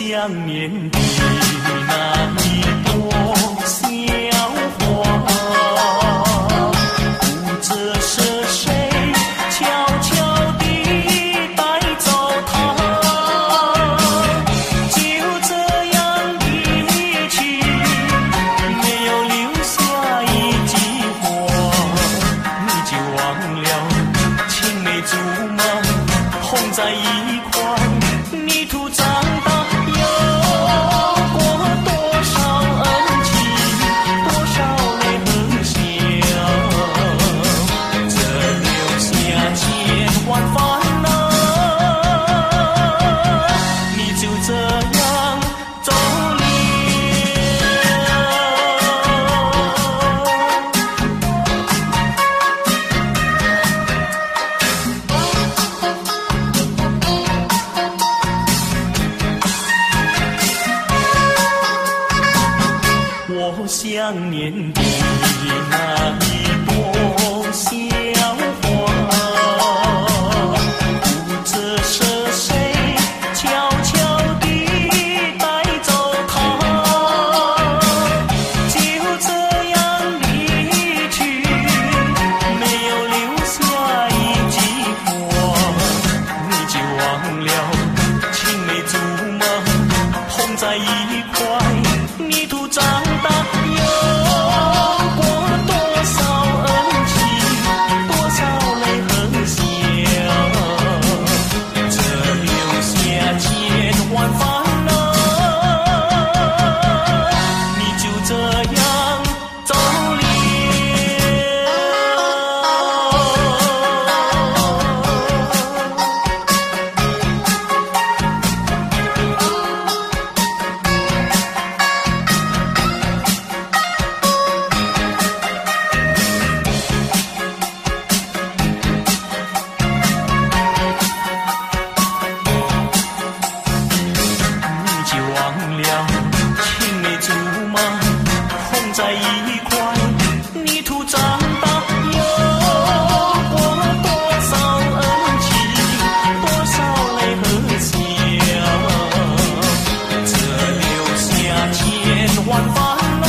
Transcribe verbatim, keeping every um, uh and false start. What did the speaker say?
想念的那一朵小花，不知是谁悄悄地带走它，就这样离去，没有留下一句话，你就忘了青梅竹马碰在一块，泥土长大。我想念的那一朵小花，不知是谁悄悄地带走它，就这样离去，没有留下一句话，你就忘了青梅竹马碰在一块，泥土长大。青梅竹马碰在一块，泥土长大，有过多少恩情，多少泪和笑，这留下千万烦恼。